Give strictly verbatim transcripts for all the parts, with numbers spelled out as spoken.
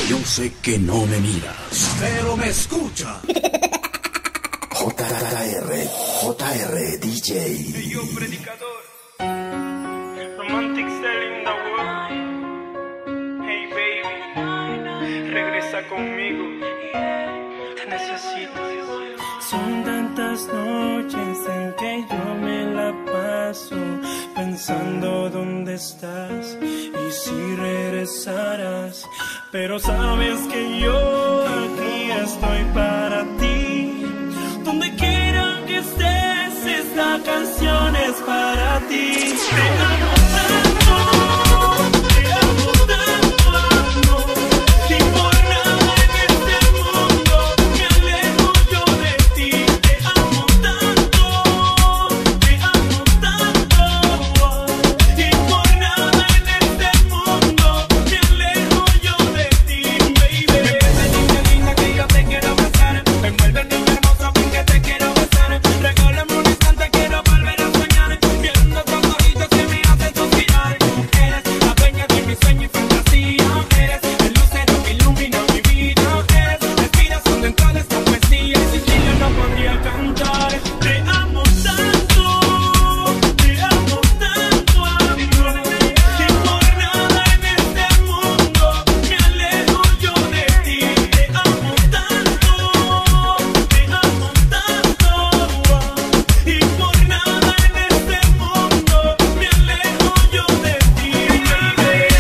Yo sé que no me miras, pero me escuchas. J R, J R D J. Hey, yo, predicador. Romantic style in the world. Hey, baby. Regresa conmigo. Te necesito. Son tantas noches en que yo me la paso pensando dónde estás y si regresarás. Pero sabes que yo aquí estoy para ti. Donde quiera que estés, esta canción es para ti. Te amo tanto, te amo tanto, amor. Y por nada en este mundo me alejo yo de ti. Te amo tanto, te amo tanto. Y por nada en este mundo me alejo yo de ti, baby. Me parece niña linda que yo te quiero besar. Me envuelve niña hermosa porque te quiero besar. Regálame un instante, quiero volver a soñar. Viendo tus ojitos que me hacen suspirar. Eres la dueña de mi sueño y fantasía. Eres el lucero que ilumina mi vida. Eres la respiración dentro de esta poesía. Y sin ti yo no podría cantar. Te amo tanto, te amo tanto, amor. Y por nada en este mundo me alejo yo de ti. Te amo tanto, te amo tanto. Y por nada en este mundo me alejo yo de ti, baby.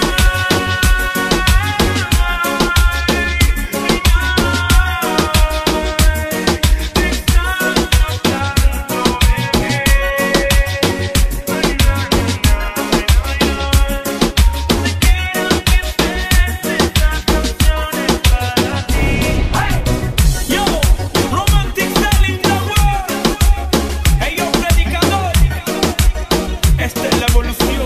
Yo, romantic style in the world. Hey, yo, predicador. Esta es la evolución.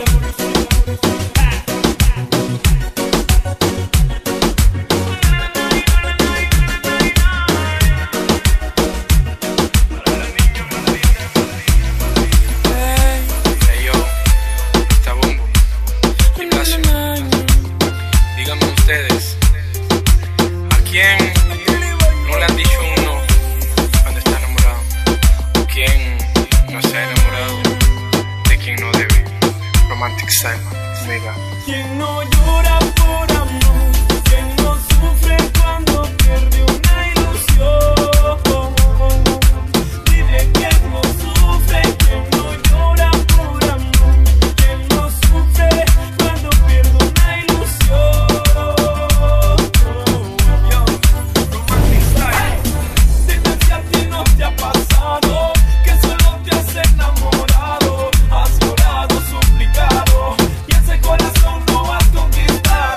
Hey, yo. Tabumbo. Ignacio. Díganme ustedes, ¿a quién no le han dicho uno cuando está enamorado? ¿Quién no se ha enamorado de quien no debe? Romantic style, mega. Quien no llora por amor, quien no sufre cuando pierde una ilusión. Dime quién no sufre, quien no llora por amor, quien no sufre cuando pierde una ilusión. Yo, romantic style. Dime si a ti no te ha pasado, que solo te has enamorado, has llorado, suplicado, y ese corazón no has conquistado.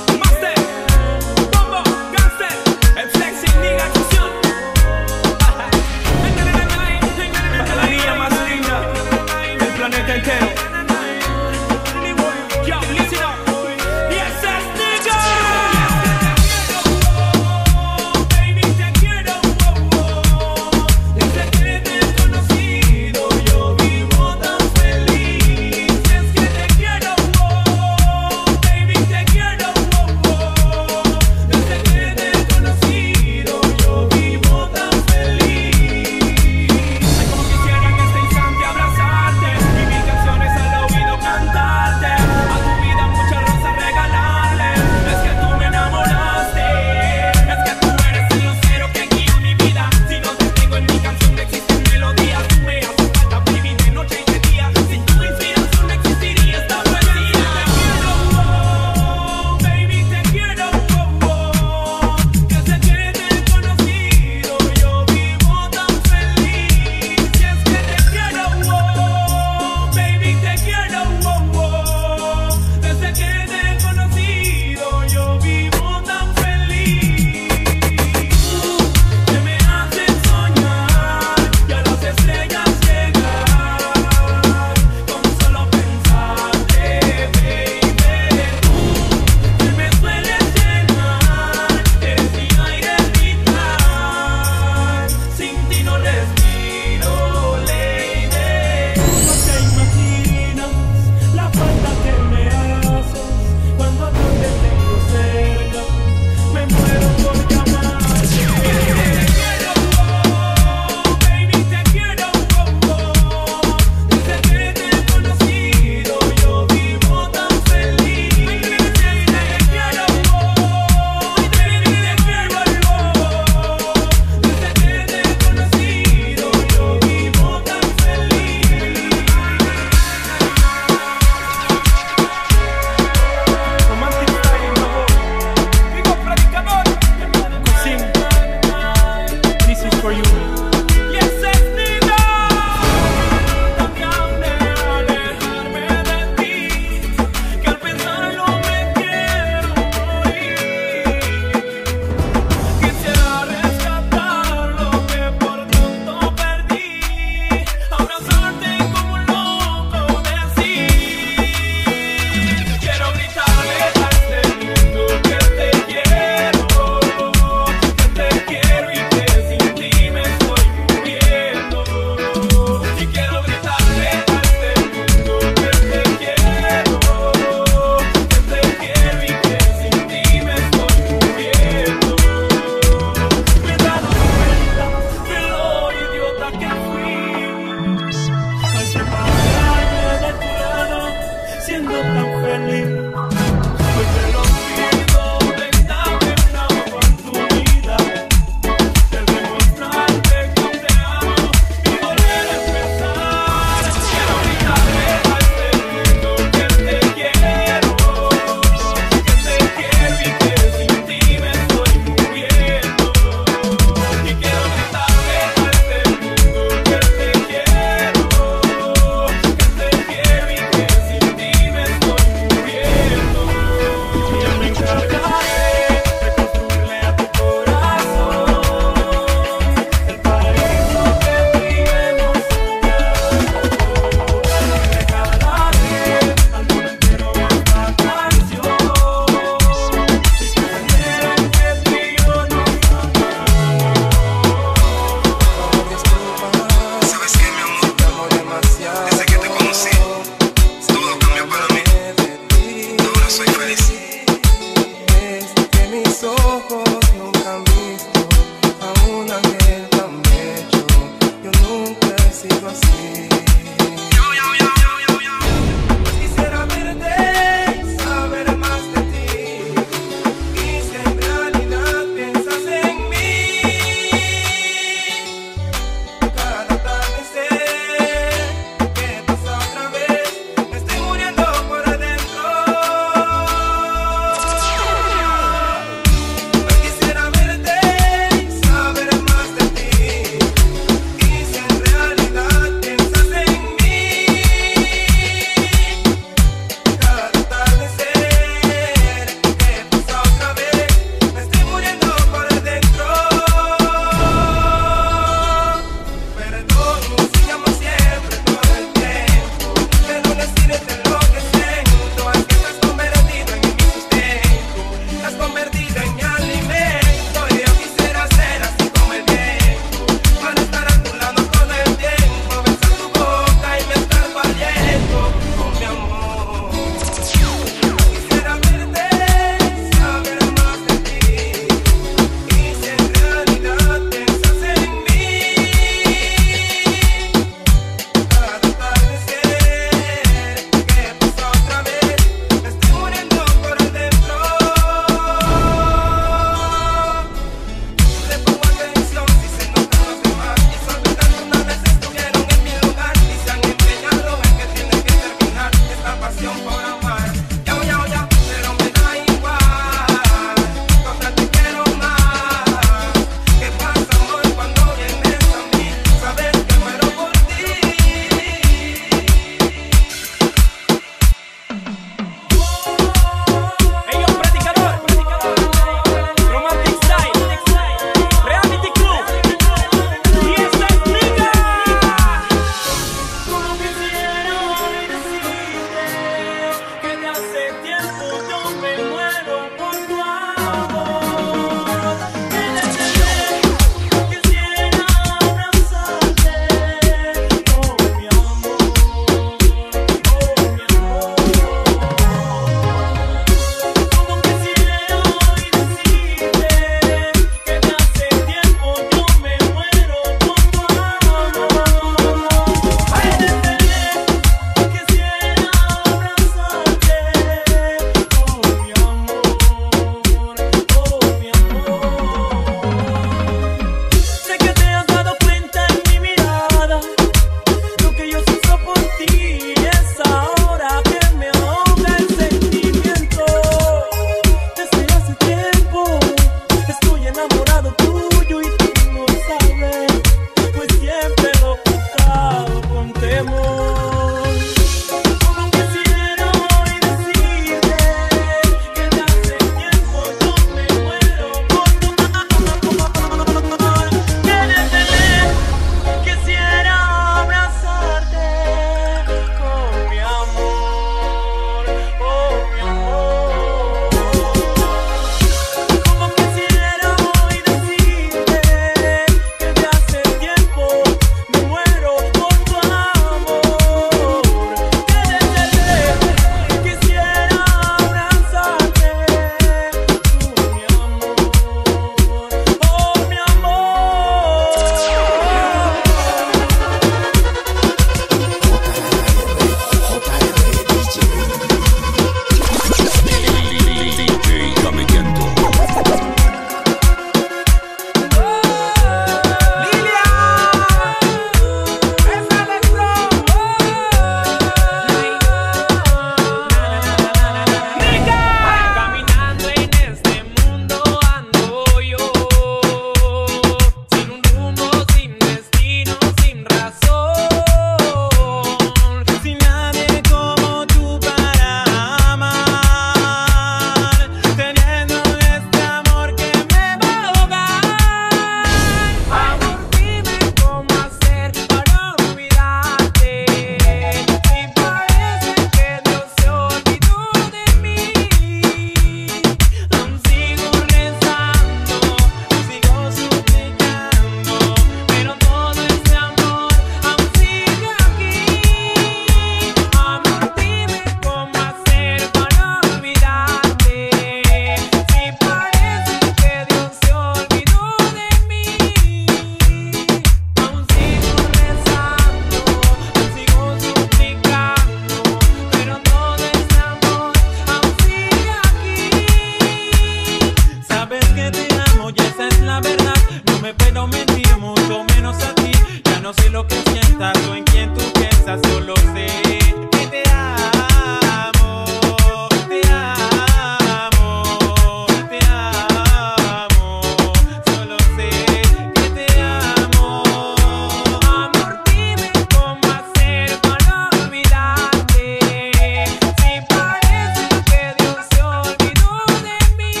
no me puedo mentir, mucho menos a ti. Ya no sé lo que sientas o en quién tú piensas, solo sé que te amo, te amo, te amo, solo sé que te amo. Amor, dime cómo hacer para olvidarte, si parece que Dios se olvidó de mí.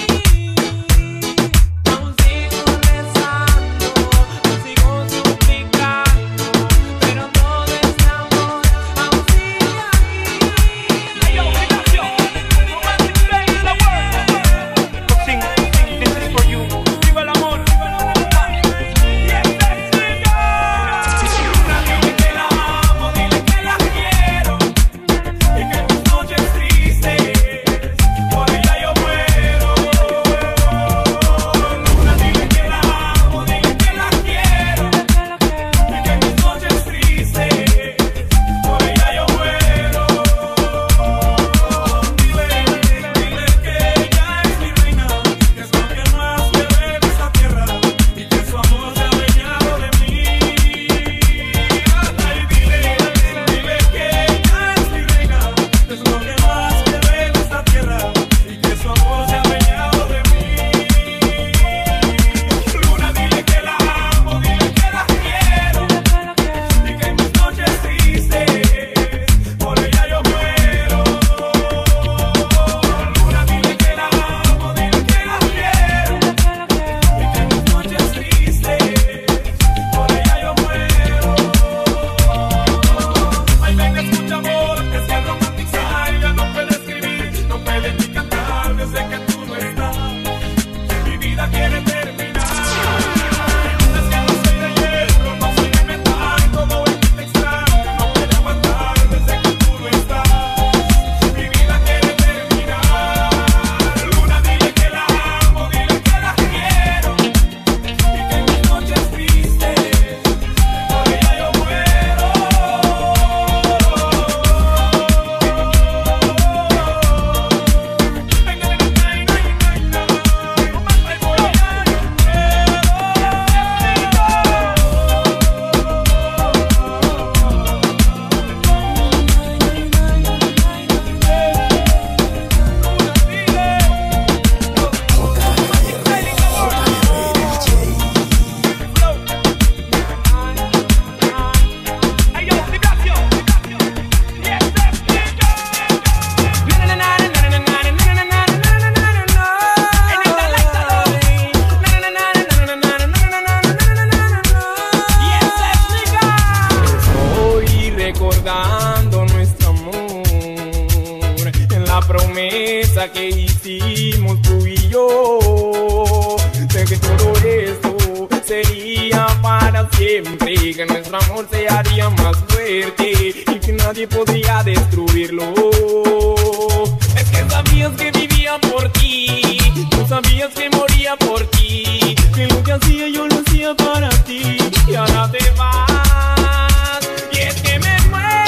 Aún sigo rezando, aún sigo suplicando, pero todo este amor aún sigue ahí. Hey, yo, Ignacio, romantic baby in the world. Sing, sing, this is for you. Viva el amor, viva el amor. Yes, let's sing it. Dile que la amo, dile que la quiero, y que en mis noches tristes por ella yo muero. Luna, dile que la amo, dile que la quiero, y que en mis noches tristes por ella yo muero. Dile, dile que ella es mi reina, que es lo que más quiero en esta tierra, y que su amor se ha adueñado de mí. Ay, dile, dile que ella es mi reina, que es lo que más quiero en esta tierra, y que su amor se ha adueñado de mí. Luna, dile que la amo, dile que la quiero, y que en mis noches tristes por ella yo muero. Luna, dile que la amo, dile que la quiero, y que en mis noches tristes por ella yo muero. Ay, venga, escucha, amor, es que el romantic side ya no puede escribir, no puede ni cantar desde que tú no estás. Mi vida quiere terminar. Es que no soy de hierro, no soy de metal, como el que te extraño, no puede aguantar desde que tú no estás. Mi vida quiere terminar. Luna, dile que la amo, dile que la quiero, y que en mis noches tristes por ella yo muero. Venga, venga, venga, venga, romántico, por ella yo Estoy recordando nuestro amor, en la promesa que hicimos tú y yo, de que todo esto sería para siempre, que nuestro amor se haría más fuerte y que nadie podría destruirlo. Es que sabías que vivía por ti, tú sabías que moría por ti, que lo que hacía yo lo hacía para ti, y ahora te vas. Y es que me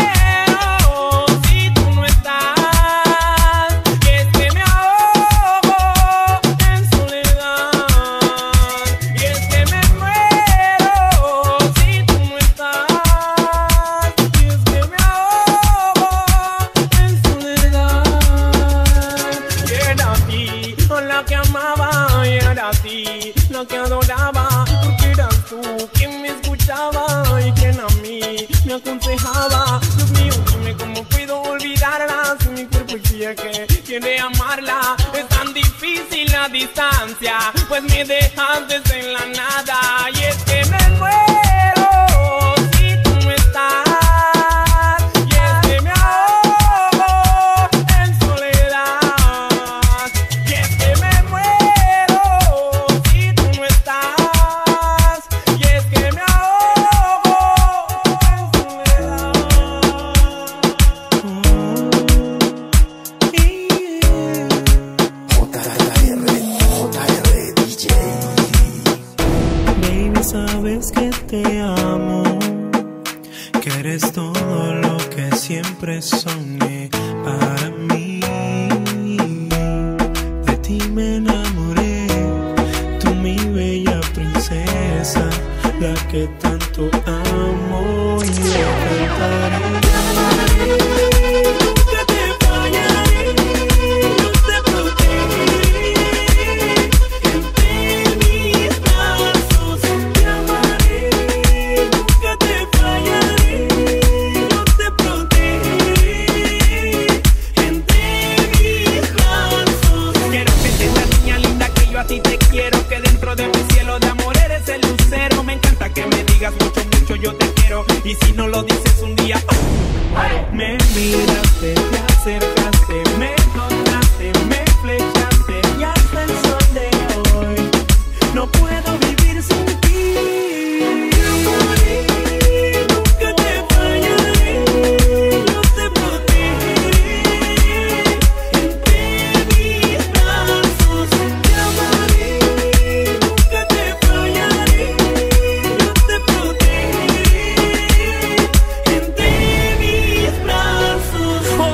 muero si tú no estás, y es que me ahogo en soledad, y es que me muero si tú no estás, y es que me ahogo en soledad. Y era a ti la que amaba, y era a ti la que adoraba, porque eras tú quien me escuchaba y quien a mí me aconsejaba. Dios mío, dime cómo puedo olvidarla, si mi cuerpo decía que quiere amarla. Es tan difícil la distancia, pues me dejaste en la nada. Y es que me muero si tú no estás, y es que me ahogo en soledad, y es que me muero si tú no estás, y es que me ahogo en soledad. J R, J R D J. Baby, sabes que te amo, que eres todo lo que siempre soñé para mí. De ti me enamoré, tú mi bella princesa. esa la que tanto amo y le cantaré. Nunca te fallaré, yo te protegeré. Entre mis brazos te amaré. Nunca te fallaré, yo te protegeré. Entre mis brazos. Quiero que seas niña linda, que yo a ti te quiero, que dentro de mi cielo de amor eres el lucero. Me encanta que me digas mucho, mucho yo te quiero. Y si no lo dices un día, oh, me miraste, te acercaste, me notaste, me flechaste y hasta el sol de hoy no puedo vivir sin ti. Te amaré, nunca te fallaré, yo te protegeré. Entre mis brazos te amaré, nunca te fallaré, yo te protegeré. Entre mis brazos. Oh.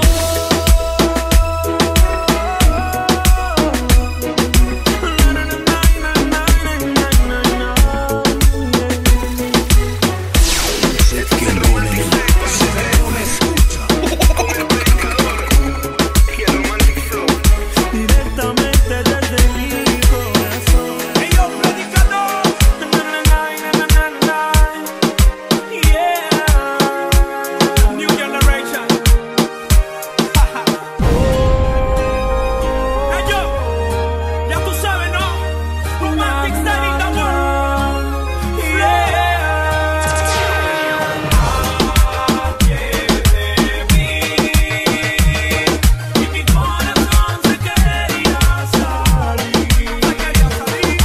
Pero me escucha. Directamente desde mi corazón. hey yo, predicador. Yeah. New generation. Hey yo, ya tú sabes, ¿no? Romantic style in the world. Ayer de mí y mi corazón se quería salir. Se quería salir.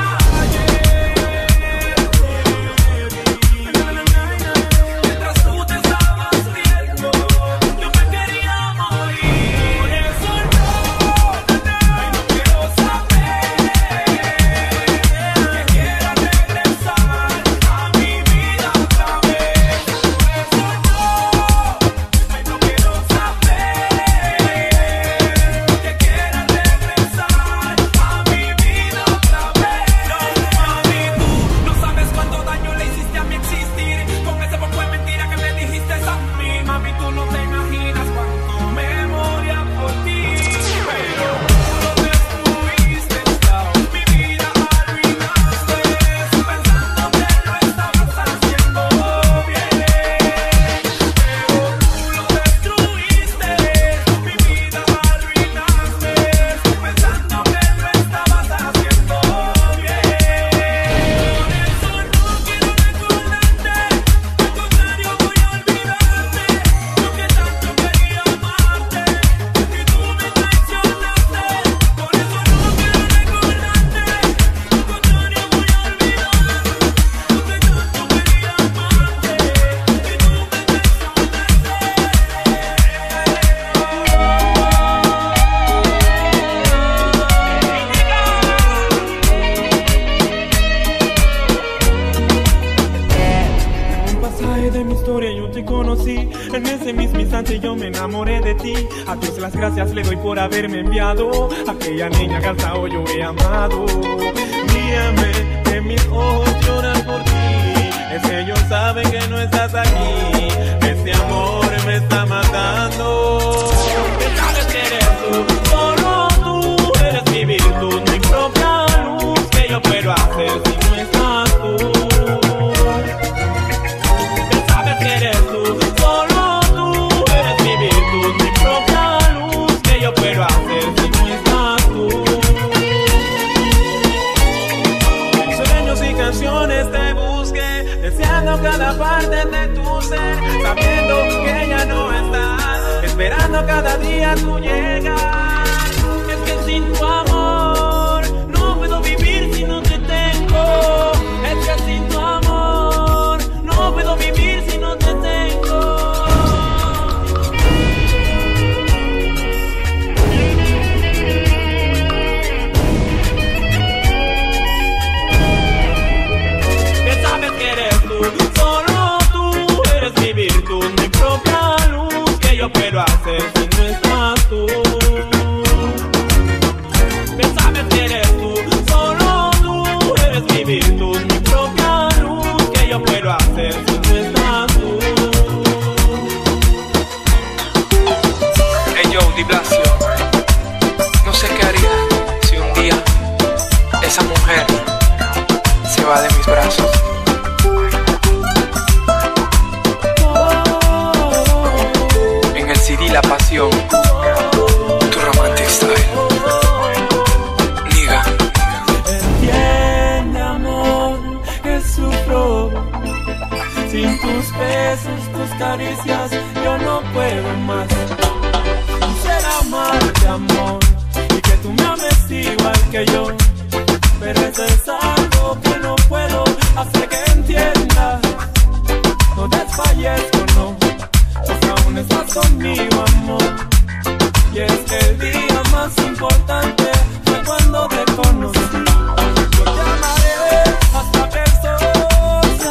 Mientras tú te estabas viendo, yo me quería morir. Por eso no, no quiero saber que quieras regresar a mi vida otra vez. Por eso no, no quiero saber que quieras regresar a mi vida otra vez. No, mami, tú no sabes cuánto daño le hiciste a mi existir con ese poco de mentira que me dijiste a mí. Mami, tú no te imaginas cuánto me moría por ti. Pero tú lo destruiste, mi vida arruinaste, pensando que lo estabas haciendo bien. Pero tú lo destruiste, mi vida arruinaste, pensando que lo estabas haciendo bien. Por eso no quiero recordarte, al contrario voy a olvidarte. Yo que tanto quería amarte y tú me traicionaste. Por eso no quiero recordarte, al contrario voy a olvidarte. Yo que tanto quería amarte y tú me En un pasaje de mi historia yo te conocí. En ese mismo instante yo me enamoré de ti. A Dios las gracias le doy por haberme enviado aquella niña que hasta hoy yo he amado. Mírame, que mis ojos lloran por ti. Es que ellos saben que no estás aquí. Este amor me está matando. Que sabes que eres tú, solo tú eres mi virtud, mi propia luz. Que yo puedo hacer si no estás tú. Que sabes que eres tú, solo tú eres mi virtud, mi propia luz. Que yo puedo hacer si no estás tú. En sueños y canciones te busqué, deseando cada parte de tu ser, sabiendo que ya no estás, esperando cada día tu llegar. Es que sin tu amor no puedo vivir si no te tengo. Es que sin tu amor no puedo vivir si no te tengo. Que sabes que eres tú, solo tú eres mi virtud, mi propia luz. Que yo puedo hacer si no estás tú. pasos. En el C D La Pasión, tu romantic style. Niga. Entiende, amor, que sufro. Sin tus besos, tus caricias, yo no puedo más. Quisiera amarte, amor, y que tú me ames igual que yo. Pero eso es algo que no puedo hacer que entiendas. No desfallezco, no, pues aún estás conmigo, amor. Y es que el día más importante fue cuando te conocí. Yo te amaré hasta que el sol se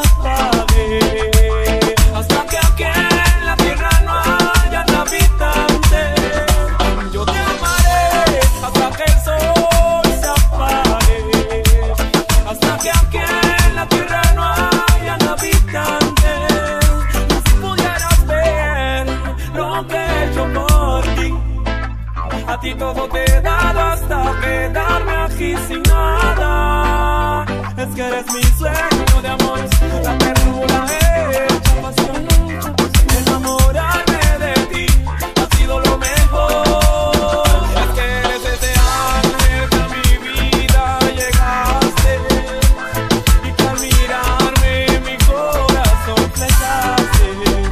apague, hasta que aquí en la tierra no hayan habitantes. Yo te amaré hasta que el sol se apague, hasta que aquí en la tierra no hayan habitantes. Si pudieras ver lo que he hecho por ti, a ti todo te he dado hasta quedarme aquí sin nada. Es que eres mi sueño de amor, la ternura hecha pasión. Enamorarme de ti ha sido lo mejor. Es que eres ese ángel que a mi vida llegaste, y que al mirarme mi corazón flechaste.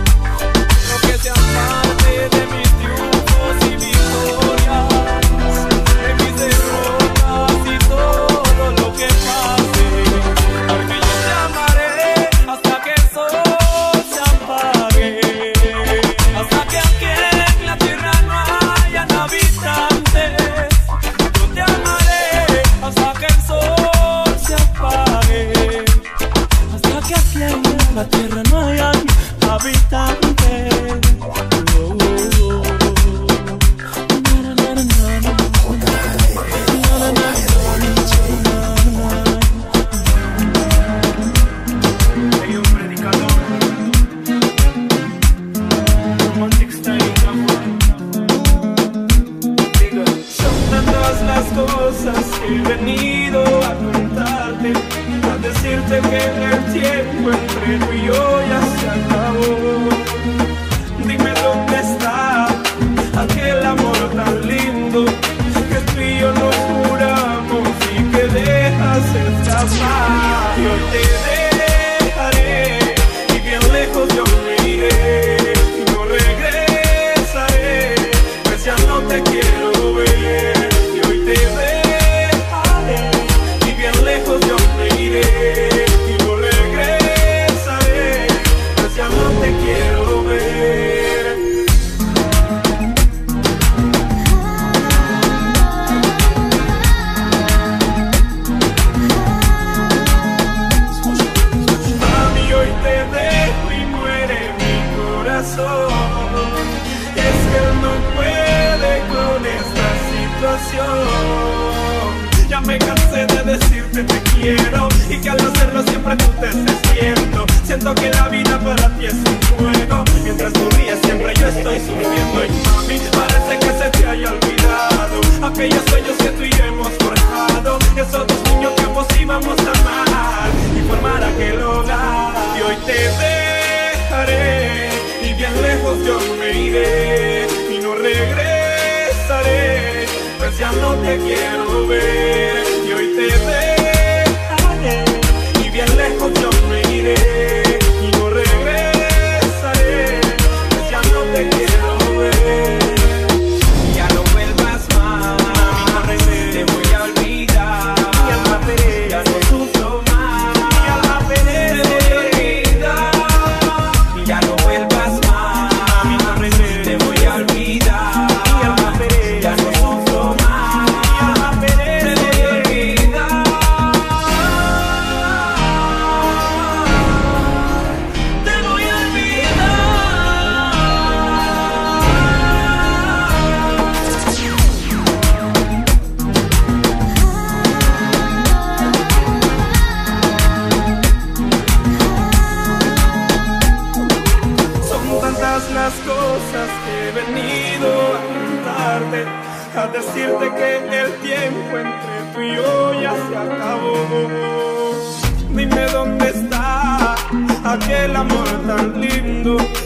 Lo que seas parte de mis triunfos y victorias, de mis derrotas y todo lo que pase. Porque yo te amaré hasta que el sol se apague, hasta que aquí en la tierra no hayan habitantes. Yo te amaré hasta que el sol se apague, hasta que aquí en la tierra no hayan habitantes. Oh, oh, oh. Na, na, na, na, na. Na, na, na, na. Hay un predicador, romantic style, amor. Diga, son tantas las cosas que he venido a contarte, a decirte que el tiempo entre tú y yo ya se acabó. Dime dónde está aquel amor tan lindo que tú y yo nos juramos y que dejas escapar. Yo te dejaré y bien lejos yo me iré y no regresaré, pues ya no te quiero ver. Y hoy te dejaré y bien lejos yo me iré y no regresaré, pues ya no te quiero ver. Mami, hoy te dejo y muere mi corazón. Es que él no puede con esta situación. Ya me cansé de decirte te quiero y que al hacerlo siempre tú te estés viendo. Siento que la vida para ti es un juego, mientras tú ríes siempre yo estoy sufriendo. Y mami, parece que se te haya olvidado aquellos sueños que tú y yo hemos forjado, esos dos niños que ambos íbamos a amar y formar aquel hogar. Y hoy te dejaré y bien lejos yo me iré y no regresaré, pues ya no te quiero ver. Y hoy te dejaré y bien lejos yo me iré y no regresaré, pues ya no te quiero ver. Ya no vuelvas más, no regreses, te voy a olvidar. Mi alma perece, ya no sufro más. Mi alma perece, te voy a olvidar. Y ya no vuelvas más, no regreses, te voy a olvidar. Mi alma perece, ya no sufro más. Mi alma perece, te voy a olvidar. Te voy a olvidar. Son tantas las cosas que he venido a contarte, a decirte que el tiempo entre tú y yo ya se acabó. Dime dónde el amor tan lindo.